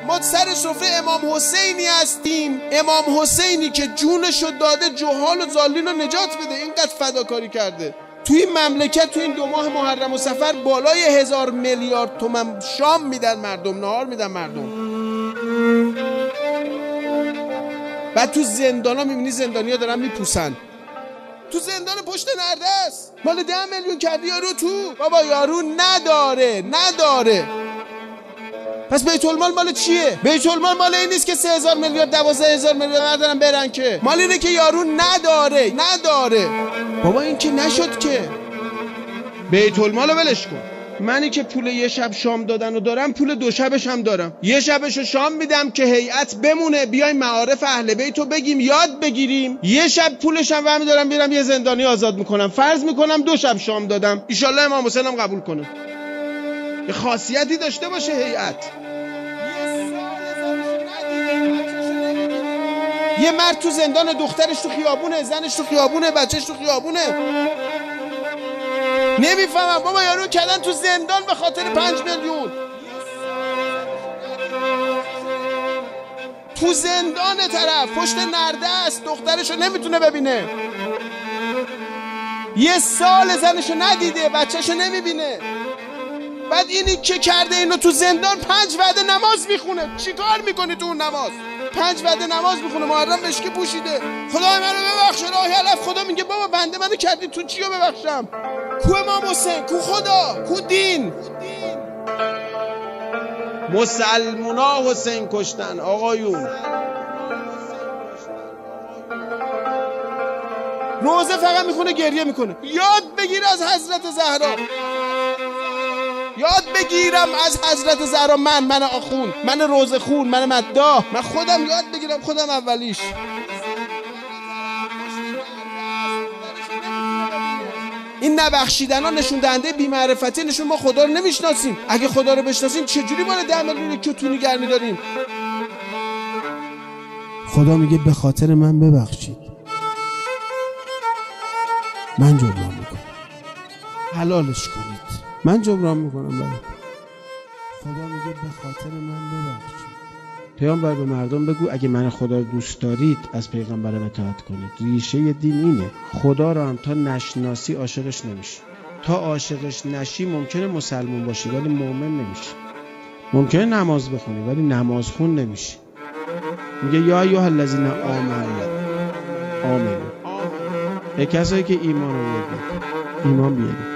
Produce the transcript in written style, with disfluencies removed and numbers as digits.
ما سر سفره امام حسینی هستیم، امام حسینی که جونشو داده جهال و ضالین رو نجات بده، اینقدر فداکاری کرده. توی این مملکت توی این 2 ماه محرم و صفر بالای 1000 میلیارد تومان شام میدن مردم، نهار میدن مردم. بعد تو زندانا میبینی زندانیا دارن میپوسن، تو زندان پشت نرده است، مال 10 میلیون کردی یارو تو. بابا یارو نداره. پس بیت المال مال چیه؟ بیت المال مال این نیست که 3000 میلیارد 12000 میلیارد ندارن برن، که مال اینه که یارو نداره. بابا این که نشد که. بیت المال رو ولش کن. منی که پول یه شب شام دادن و دارم، پول 2 شبش هم دارم. یه شبشو شام میدم که هیئت بمونه، بیایم معارف اهل بیتو بگیم یاد بگیریم. یه شب پولش هم برمی دارم میرم یه زندانی آزاد میکنم. فرض میکنم 2 شب شام دادم، ان امام حسین هم قبول کنه. یه خاصیتی داشته باشه هیئت. یه مرد تو زندان، دخترش تو خیابونه، زنش تو خیابونه، بچهش تو خیابونه. نمیفهمم بابا یارو کردن تو زندان به خاطر 5 میلیون. تو زندان طرف پشت نرده است، دخترشو نمیتونه ببینه. 1 سال زنشو ندیده، بچهشو نمیبینه. بعد اینی که کرده اینو تو زندان 5 وعده نماز میخونه. چی کار میکنی تو اون نماز؟ 5 وعده نماز میخونه، محرم مشکی پوشیده. خدای منو ببخش، راهی علف. خدا میگه بابا بنده منو کردی تو، چیو ببخشم؟ کو امام حسین، کو خدا، کو دین؟ مسلمونا حسین کشتن آقایون. روزه فقط میخونه گریه میکنه. یاد بگیر از حضرت زهرا، یاد بگیرم از حضرت زهرا. من آخون، من روزه خون، من مداح، من خودم یاد بگیرم، خودم اولیش. این نبخشیدن ها نشون دهنده بی‌معرفتی، نشون ما خدا رو نمیشناسیم. اگه خدا رو بشناسیم چجوری مال 10 میلیون کتونی گرمی داریم؟ خدا میگه به خاطر من ببخشید، من جبران میکنم، حلالش کنید، من جبران میکنم برات. خدا میگه به خاطر من ببخشید. پیامبر به مردم بگو اگه من خدا رو دوست دارید از پیغمبرم اطاعت کنید. ریشه دین اینه. خدا رو هم تا نشناسی عاشقش نمیشی. تا عاشقش نشی ممکنه مسلمون باشی ولی مؤمن نمیشی. ممکنه نماز بخونی ولی نمازخون نمیشی. میگه یا ایها الذین آمنوا. به کسایی که ایمان رو بیارید، ایمان بیارید.